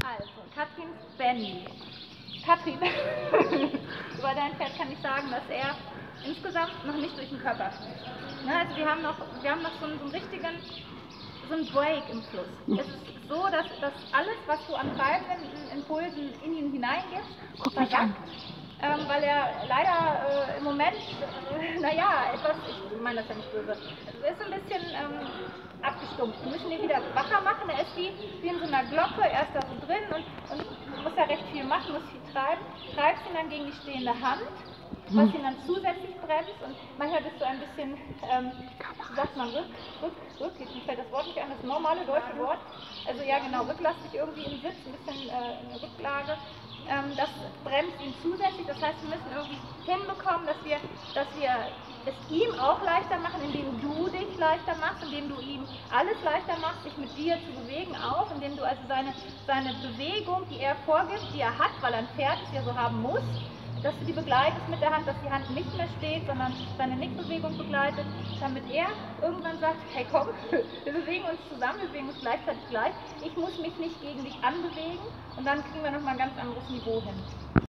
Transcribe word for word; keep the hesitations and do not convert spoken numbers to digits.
Also, Katrins Benny. Katrin, über dein Pferd kann ich sagen, dass er insgesamt noch nicht durch den Körper fließt. Ne, also wir haben noch, wir haben noch so einen, so einen richtigen, so einen Break im Fluss. Es ist so, dass, dass alles, was du an treibenden Impulsen in ihn hineingibst, Guck mich an. Ähm, weil er leider äh, im Moment, äh, naja, etwas, ich meine das ja nicht böse, es ist ein bisschen ähm, abgestumpft. Wir müssen ihn wieder wacher machen. Er ist wie, wie in so einer Glocke, er ist da so drin und, und muss ja recht viel machen, muss viel treiben. Treibst ihn dann gegen die stehende Hand, was ihn dann zusätzlich bremst und manchmal bist du ein bisschen, ähm, wie sagt man, rück, rück, rück, mir fällt das Wort nicht an, das normale deutsche Wort, also ja genau, rücklastig irgendwie im Sitz, ein bisschen äh, in der Rücklage. Ähm, das bremst ihn zusätzlich, das heißt, wir müssen irgendwie hinbekommen, dass wir, dass wir es ihm auch leichter machen, indem du dich leichter machst, indem du ihm alles leichter machst, sich mit dir zu bewegen auch, indem du also seine, seine Bewegung, die er vorgibt, die er hat, weil er ein Pferd ist, ja so haben muss, dass du die begleitest mit der Hand, dass die Hand nicht mehr steht, sondern seine Nickbewegung begleitet, damit er irgendwann sagt, hey komm, wir bewegen uns zusammen, wir bewegen uns gleichzeitig gleich, ich muss mich nicht gegen dich anbewegen und dann kriegen wir nochmal ein ganz anderes Niveau hin.